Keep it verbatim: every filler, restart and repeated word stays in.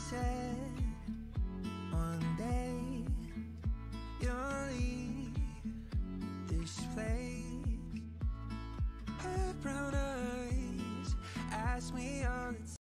said one day you'll leave this place. Her brown eyes ask me all the